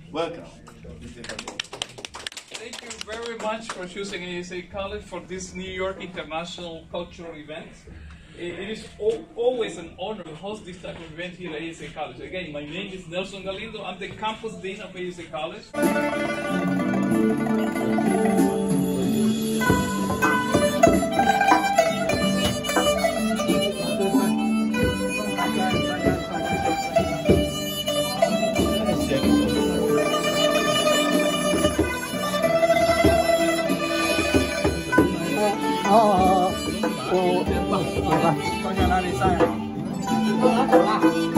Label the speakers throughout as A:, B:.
A: Welcome.
B: Thank you very much for choosing ASA College for this New York International Cultural event. It is always an honor to host this type of event here at ASA College. Again, my name is Nelson Galindo. I'm the campus dean of ASA College.
A: 到哪里上呀？走吧。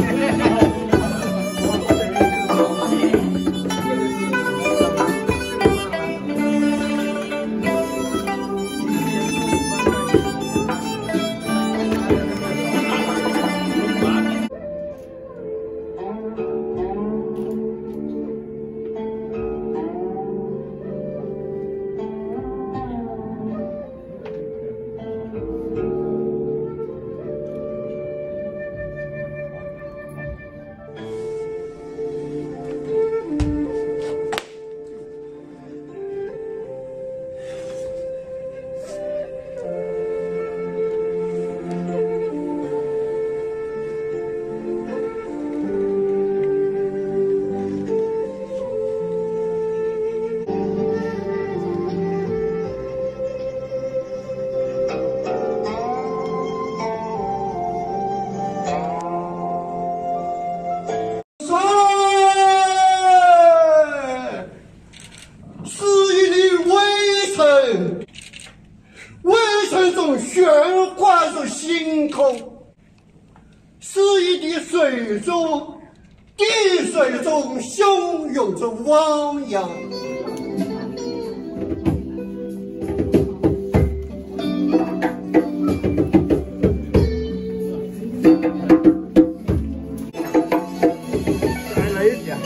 A: 微尘中悬挂着星空，诗意的水中，地水中汹涌着汪洋。来一点。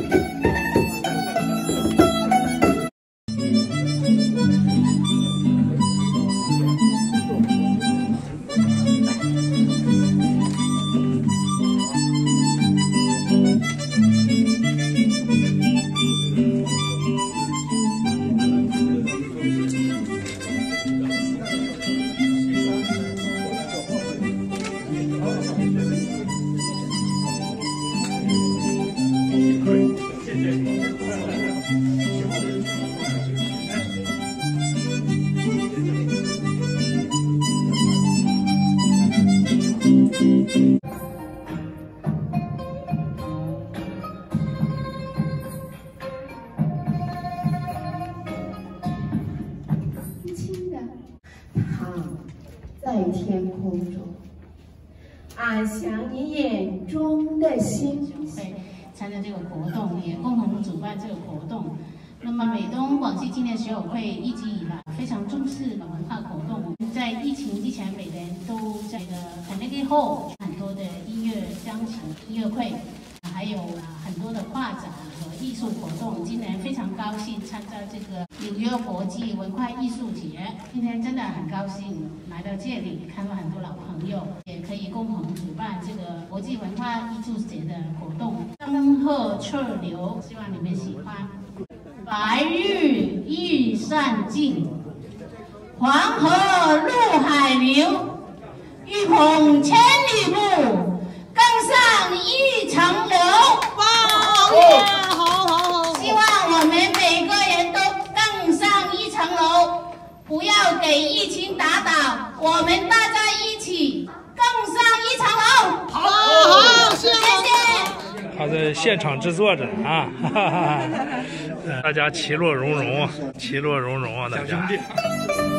C: 在天空中，安详你眼中的星星。
D: 参加这个活动，也共同主办这个活动。那么，美东广西青年学友会一直以来非常重视文化活动。在疫情之前，每年都在Carnegie Hall很多的音乐钢琴音乐会，还有很多的画展和艺术活动。今年非常高兴参加这个纽约国际文化艺术节，今天真的很高兴来到这里，看到很多老朋友，也可以共同主办这个国际文化艺术节的活动。江河侧流，希望你们喜欢。白日依山尽，黄河入海流。欲穷千里目，更上一层楼。哇，好！希望我们每个人都更上一层楼，不要给疫情打倒，我们大家一起更上一层楼。好，谢谢。
E: 他在现场制作着啊，哈哈哈，大家其乐融融啊，其乐融融啊，大家。